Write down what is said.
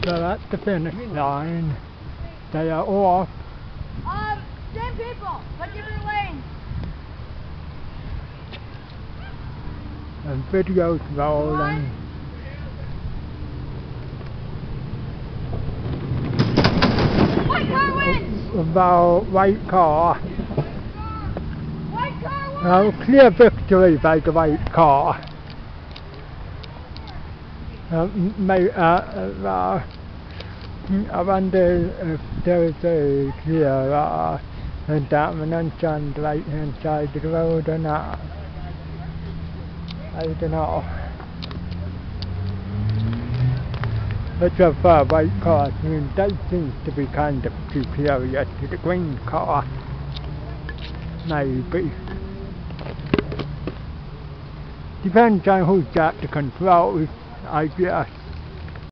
They're at the finish line. They are off. Same people, but different lanes. And videos rolling. White car wins! About white car. White car wins! Now, clear victory by the white car. I wonder if there is a clear dominance on the right hand side of the road or not. I don't know. But so far white car does seem to be kind of superior to the green car. Maybe. Depends on who's got the controls, I guess.